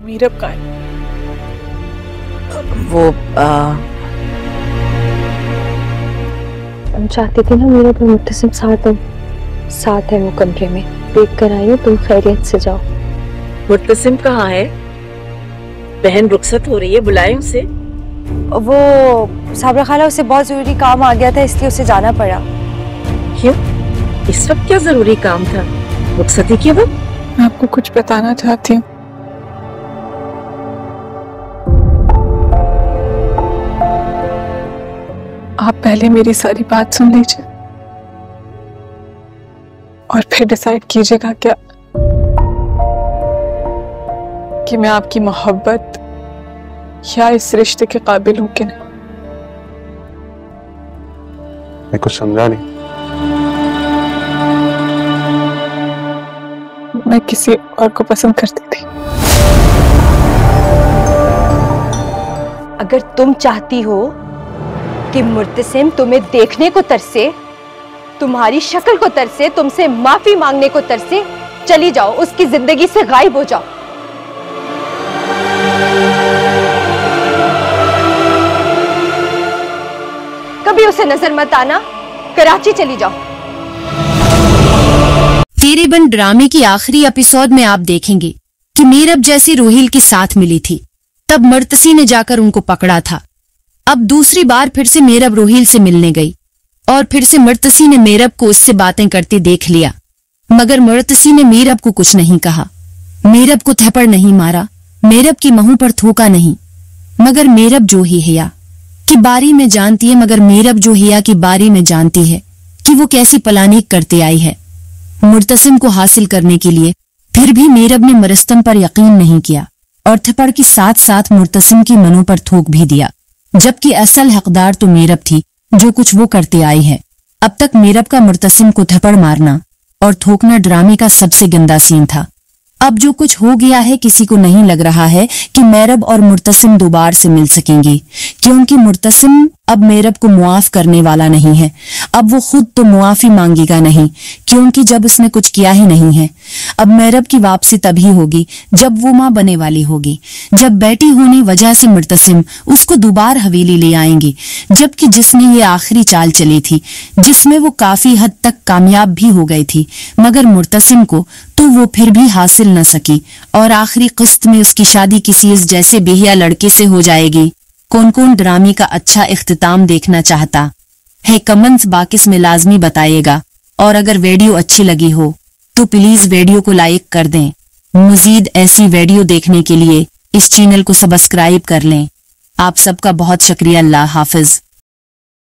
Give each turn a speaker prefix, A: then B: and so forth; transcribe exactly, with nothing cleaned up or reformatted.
A: मीरब का है?
B: वो आ...
C: हम चाहती थी ना मीरब और मुत्तसिम साथ हो, साथ है वो कमरे में। देख कर आई हो, तुम खैरियत से जाओ।
B: मुत्तसिम कहाँ है? बहन रुखसत हो रही है, बुलाए उसे।
C: वो साबरा खाला, उसे बहुत जरूरी काम आ गया था, इसलिए उसे जाना पड़ा।
B: क्यों? इस वक्त क्या जरूरी काम था? रुखसती क्यों? वो
A: मैं आपको कुछ बताना चाहती हूँ। आप पहले मेरी सारी बात सुन लीजिए और फिर डिसाइड कीजिएगा क्या कि मैं आपकी मोहब्बत या इस रिश्ते के काबिल हूं कि नहीं।
D: मैं कुछ समझा नहीं।
A: मैं किसी और को पसंद करती थी।
C: अगर तुम चाहती हो कि मुर्तसिम तुम्हें देखने को तरसे, तुम्हारी शक्ल को तरसे, तुमसे माफी मांगने को तरसे, चली जाओ, उसकी जिंदगी से गायब हो जाओ। कभी उसे नजर मत आना, कराची चली जाओ।
E: तेरे बन ड्रामे की आखिरी एपिसोड में आप देखेंगे कि मीरब जैसी रोहिल के साथ मिली थी, तब मुर्तसी ने जाकर उनको पकड़ा था। अब दूसरी बार फिर से मीरब रोहिल से मिलने गई और फिर से मुर्तसी ने मीरब को उससे बातें करते देख लिया, मगर मुर्तसी ने मीरब को कुछ नहीं कहा, मीरब को थप्पड़ नहीं मारा, मीरब की मुंह पर थूका नहीं। मगर मीरब जो ही हिया की बारी में जानती है, मगर मीरब जो हिया की बारी में जानती है कि वो कैसी प्लानिंग करते आई है मुर्तसिम को हासिल करने के लिए। फिर भी मीरब ने मुरस्तम पर यकीन नहीं किया और थप्पड़ के साथ साथ मुर्तसिम की मुंह पर थूक भी दिया, जबकि असल हकदार तो मीरब थी, जो कुछ वो करते आई है। अब तक मीरब का मुर्तसिम को थप्पड़ मारना और थूकना ड्रामे का सबसे गंदा सीन था। अब जो कुछ हो गया है, किसी को नहीं लग रहा है कि मीरब और मुर्तसिम दोबारा से मिल सकेंगे, क्योंकि मुर्तसिम अब मीरब को मुआफ करने वाला नहीं है। अब वो खुद तो मुआफी मांगेगा नहीं, क्योंकि जब उसने कुछ किया ही नहीं है। अब मीरब की वापसी तभी होगी जब वो माँ बने वाली होगी, जब बेटी होने वजह से मुर्तसिम उसको दोबारा हवेली ले आएंगे, जबकि जिसने ये आखिरी चाल चली थी, जिसमें वो काफी हद तक कामयाब भी हो गई थी, मगर मुर्तसिम को तो वो फिर भी हासिल न सकी और आखिरी किस्त में उसकी शादी किसी इस जैसे बेहिया लड़के से हो जाएगी। कौन कौन ड्रामे का अच्छा इख्तिताम देखना चाहता है, कमेंट्स बॉक्स में लाजमी बताइएगा। और अगर वीडियो अच्छी लगी हो तो प्लीज वीडियो को लाइक कर दें। मजीद ऐसी वीडियो देखने के लिए इस चैनल को सब्सक्राइब कर लें। आप सबका बहुत शुक्रिया। अल्लाह हाफिज।